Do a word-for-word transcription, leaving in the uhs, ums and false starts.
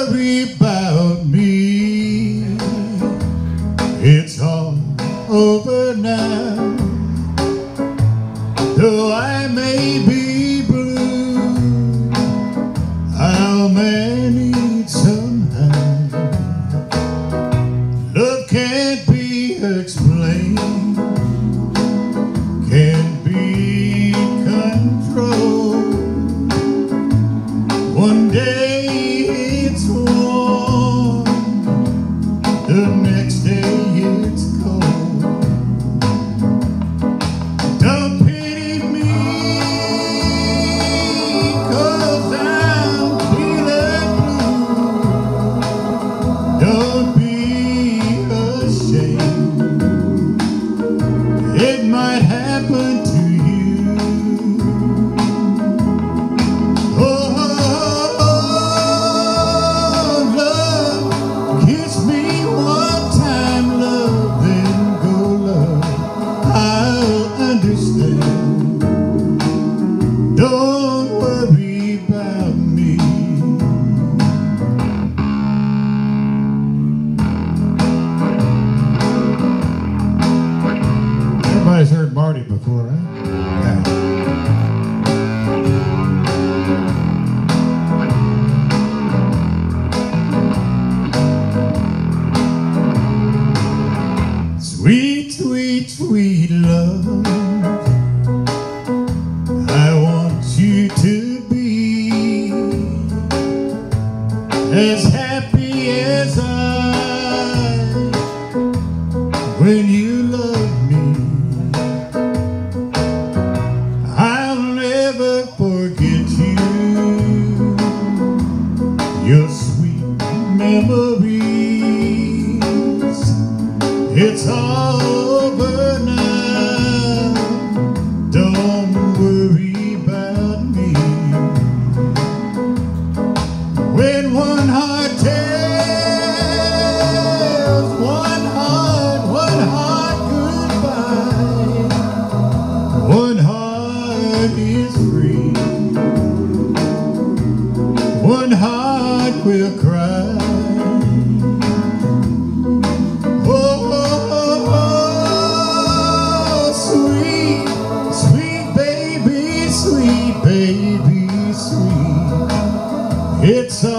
worry about me. It's all over now. Though I may be blue, I'll manage somehow. Love can't be explained, can't be controlled. One day it's warm, the next day it's cold. Don't pity me, 'cause I'm feeling blue. Don't be ashamed, it might happen to you. Oh, love, kiss me one time, love, then go, love, I'll understand. Don't worry about me. Everybody's heard Marty before, right? Yeah. Sweet, sweet, sweet love, I want you to be as happy as I when you love me. I'll never forget you, your sweet memories. It's all over now, don't worry about me. When one heart tells one heart, one heart goodbye, one heart is free, one heart will cry. Sweet baby, sweet, it's